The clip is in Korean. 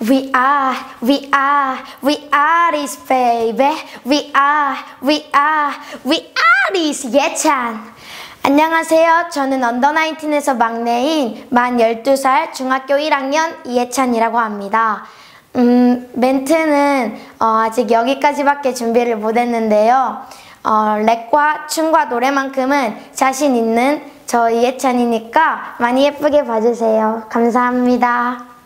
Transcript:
we are this baby. we are this 예찬. 안녕하세요. 저는 언더19에서 막내인 만 12살 중학교 1학년 이예찬이라고 합니다. 멘트는 아직 여기까지밖에 준비를 못했는데요. 랩과 춤과 노래만큼은 자신 있는 저 이예찬이니까 많이 예쁘게 봐주세요. 감사합니다.